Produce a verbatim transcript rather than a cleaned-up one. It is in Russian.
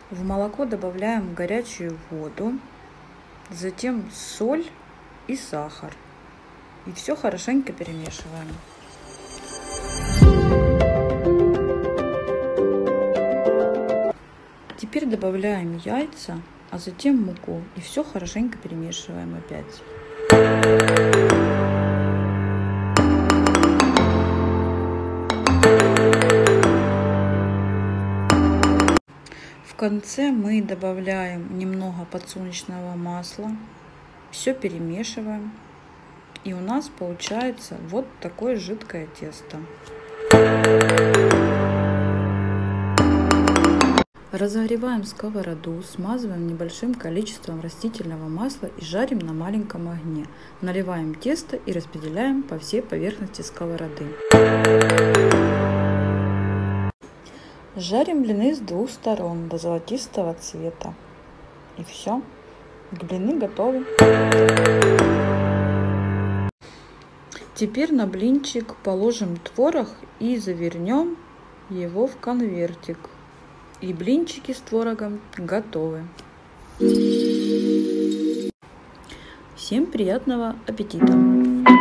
В молоко добавляем горячую воду, затем соль и сахар. И все хорошенько перемешиваем. Теперь добавляем яйца, а затем муку. И все хорошенько перемешиваем опять. В конце мы добавляем немного подсолнечного масла. Все перемешиваем. И у нас получается вот такое жидкое тесто. Разогреваем сковороду, смазываем небольшим количеством растительного масла и жарим на маленьком огне. Наливаем тесто и распределяем по всей поверхности сковороды. Жарим блины с двух сторон до золотистого цвета. И все, блины готовы. Теперь на блинчик положим творог и завернем его в конвертик. И блинчики с творогом готовы. Всем приятного аппетита!